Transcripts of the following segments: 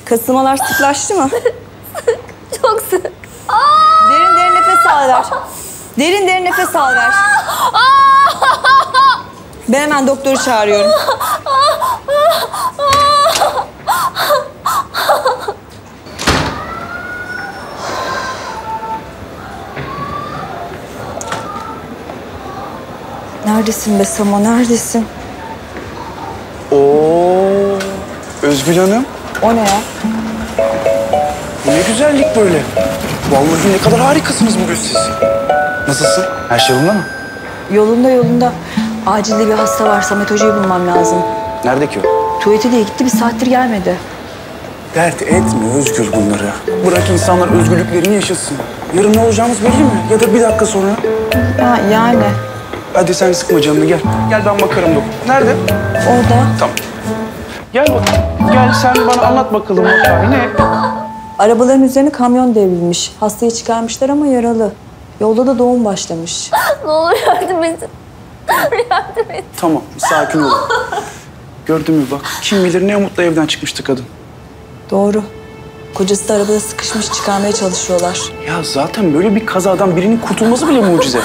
Kasılmalar sıklaştı mı? Çok sık. Derin derin nefes al ver. Derin derin nefes al ver. Ben hemen doktoru çağırıyorum. Neredesin be Samo, neredesin? Oo, Özgül Hanım. O ne ya? Bu ne güzellik böyle. Vallahi ne kadar harikasınız bugün siz. Nasılsın? Her şey yolunda mı? Yolunda yolunda. Acilde bir hasta var, Samet Hoca'yı bulmam lazım. Nerede ki o? Tuvalete diye gitti, bir saattir gelmedi. Dert etme Özgür bunları. Bırak insanlar özgürlüklerini yaşasın. Yarın ne olacağımız belli mi? Ya da bir dakika sonra. Ha yani. Hadi sen sıkma canını gel. Gel ben bakarım doktor. Nerede? Orada. Tamam. Gel bakalım. Gel sen bana anlat bakalım vakayı ne? Arabaların üzerine kamyon devrilmiş. Hastayı çıkarmışlar ama yaralı. Yolda da doğum başlamış. Ne olur yardım edin. Yardım edin. Tamam sakin ol. Gördün mü bak kim bilir ne umutla evden çıkmıştı kadın. Doğru. Kocası da arabada sıkışmış, çıkarmaya çalışıyorlar. Ya zaten böyle bir kazadan birinin kurtulması bile mucize.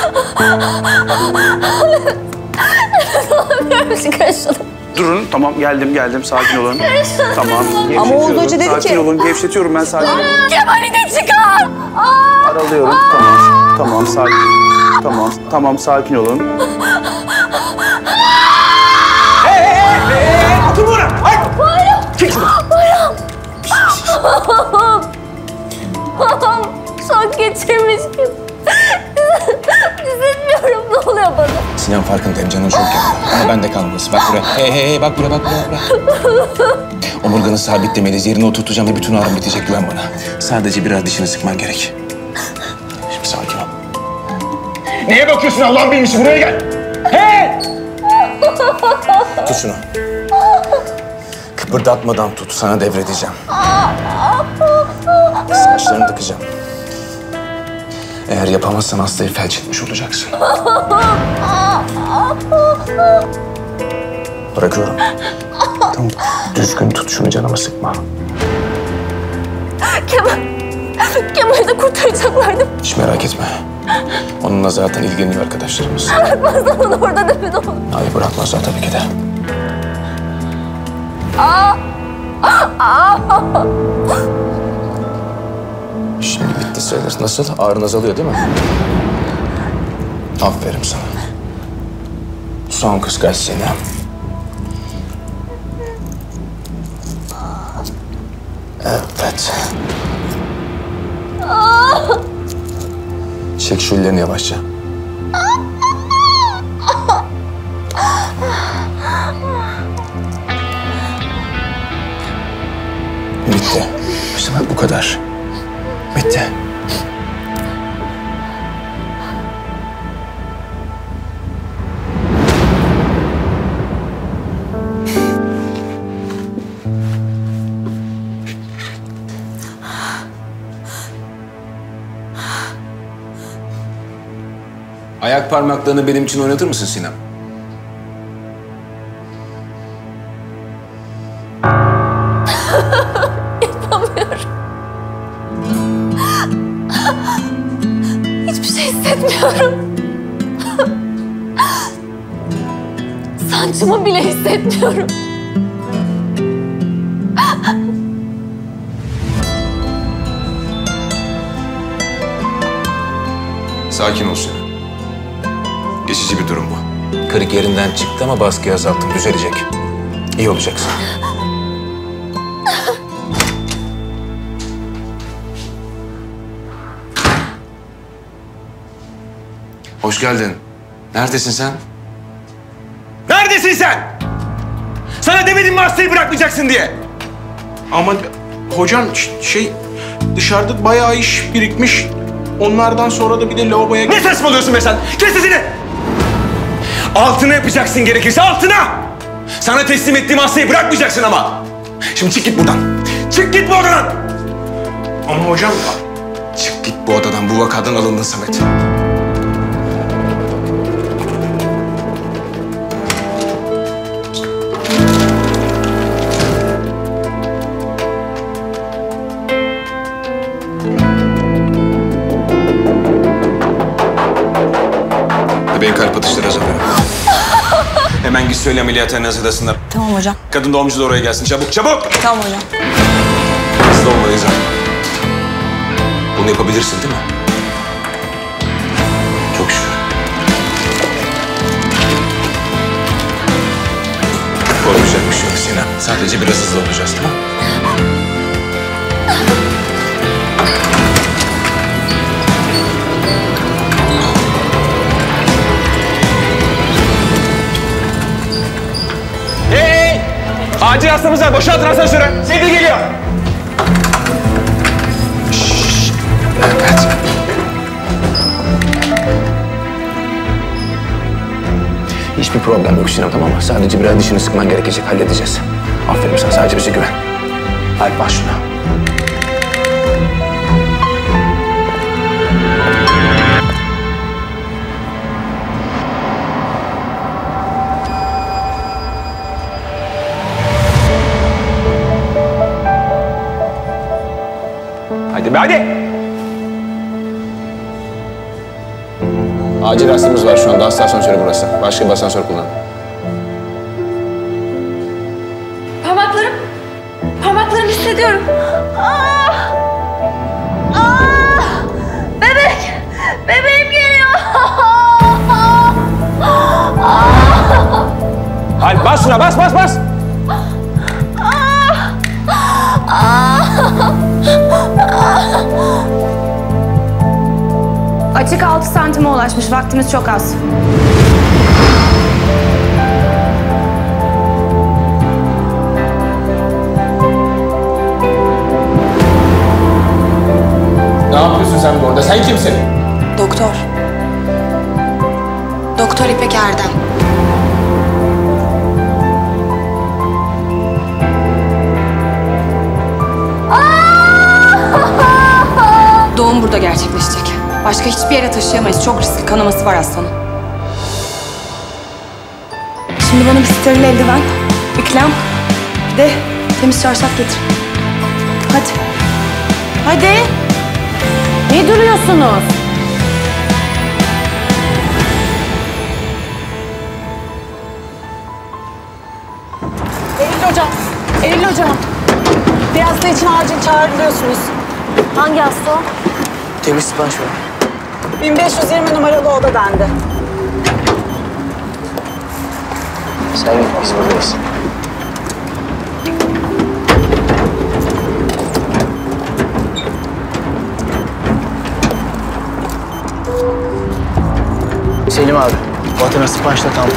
Karışalım. Durun tamam geldim sakin olun. Tamam Ama Oğuz Hoca dedi sakin ki... olun gevşetiyorum ben sakin olun. Kemal'i de çıkar. Aralıyorum tamam sakin. Tamam sakin olun. Otur buna. Hayır. Çek şunu. Şok geçirmiş gibi. Hissetmiyorum ne oluyor bana. Sinan farkındayım canım çok yanıyor. Ama bende kalmasın. Bak buraya. Hey bak buraya. Omurganı sabitlemeliyiz. Yerine oturtacağım ve bütün ağrım bitecek güven bana. Sadece biraz dişini sıkman gerek. Şimdi sakin ol. Neye bakıyorsun Allah'ın bilmişi? Buraya gel. Hey! Tut şunu. Kıpırdatmadan tut. Sana devredeceğim. Saçlarını tıkacağım. Eğer yapamazsan hastayı felç etmiş olacaksın. Bırakıyorum. Tamam. Düzgün tut şunu, canımı sıkma. Kemal'i de kurtaracaklardı. Hiç merak etme. Onunla zaten ilgileniyor arkadaşlarımız. Bırakmazlar onu orada değil mi? Hayır bırakmazlar tabii ki de. Şimdi bitti sayılır. Nasıl? Ağrın azalıyor değil mi? Aferin sana. Son kıskaç seni. Evet. Çek şu ellerini yavaşça. Bitti. İşte bak bu kadar. Bitti. Ayak parmaklarını benim için oynatır mısın Sinem? Yapamıyorum. Hiçbir şey hissetmiyorum. Sancımı bile hissetmiyorum. Sakin ol Sinem. Geçici bir durum bu. Kırık yerinden çıktı ama baskıyı azalttım. Düzelecek. İyi olacaksın. Hoş geldin. Neredesin sen? Neredesin sen? Sana demedim mi hastayı bırakmayacaksın diye? Ama hocam dışarıda bayağı iş birikmiş. Onlardan sonra da bir de lavaboya... Ne saçmalıyorsun be sen? Kes sesini! Altına yapacaksın gerekirse altına! Sana teslim ettiğim hastayı bırakmayacaksın ama. Şimdi çık git buradan. Çık git bu odadan! Ama hocam... Çık git bu odadan. Bu vakadan alındın Samet. söyle ameliyathaneye hazırlasınlar. Tamam hocam. Kadın doğumcu da oraya gelsin. Çabuk, çabuk! Tamam hocam. Hızlı olmalıyız ha. Bunu yapabilirsin değil mi? Çok şükür. Korkacak bir şey yok Sinan. Sadece biraz hızlı olacağız, tamam mı? Hey! Acil hastamız var. Boşaltın asansörü. Sevdi geliyor. Evet. Hiçbir problem yok Sinan, tamam mı? Sadece biraz dişini sıkman gerekecek. Halledeceğiz. Aferin sana. Sadece bize güven. Alp bas şuna. Hadi be hadi. Acil hastamız var şu anda. Hasta asansörü burası. Başka bir asansör kullan. Parmaklarımı hissediyorum. Ah! Ah! Bebeğim geliyor. Alp bas şuna, bas. Açık 6 santime ulaşmış. Vaktimiz çok az. Ne yapıyorsun sen burada? Sen kimsin? Doktor. Doktor İpek Erdem. Doğum burada gerçekleşecek. Başka hiçbir yere taşıyamayız. Çok riskli. Kanaması var hastanın. Şimdi bana bir steril eldiven, bir krem, bir de temiz çarşaf getir. Hadi. Hadi. Ne duruyorsunuz? Eylül hocam. Bir hasta için acil çağrılıyorsunuz. Hangi hasta o? Temiz sipariş ver. 1520 numaralı oda dendi. Sen git, biz buradayız. Selim abi, vatana siparişle tampon.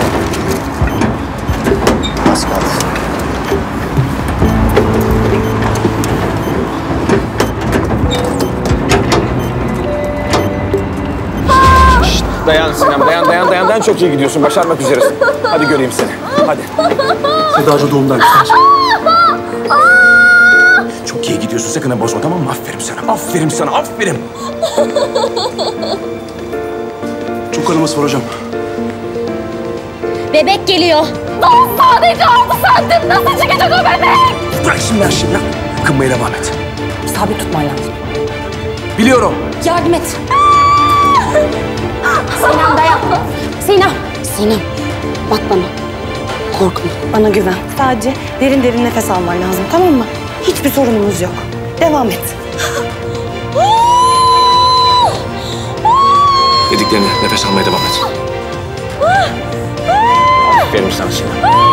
Az kaldı. Dayan Sinem, dayan. Çok iyi gidiyorsun. Başarmak üzeresin. Hadi göreyim seni. Hadi. Sedacı doğumdan istersen. Çok iyi gidiyorsun. Sakın ha bozma, tamam mı? Aferin sana. Aferin. Çok kanaması var hocam. Bebek geliyor. Daha sadece 6 santim. Nasıl çıkacak o bebek? Bırak şimdi her şeyi. Kınmaya devam et. Sabit tutman lazım. Biliyorum. Yardım et. Sinem dayan. Sinem. Bak bana. Korkma. Bana güven. Sadece derin nefes alman lazım. Tamam mı? Hiçbir sorunumuz yok. Devam et. Dediklerine nefes almaya devam et. Aferin sana Sinem.